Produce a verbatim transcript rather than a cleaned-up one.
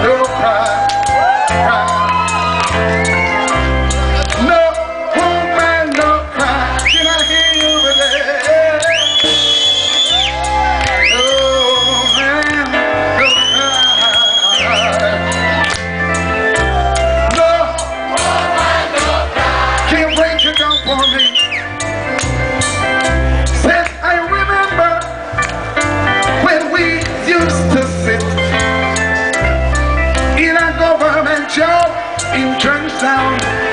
no cry, cry. No woman, no cry. Can I hear you over there? Oh man, no cry. No woman, no cry. Can't break it down for me. Said I remember when we used to sit in a government job in Trenchtown.